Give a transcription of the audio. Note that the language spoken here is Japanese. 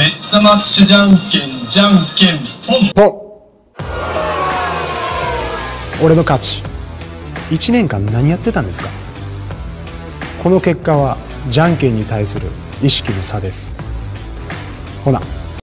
ザマッシュじゃんけんじゃんけんポン。 ポン。俺の勝ち。1年間何やってたんですか？この結果はじゃんけんに対する意識の差です。ほな。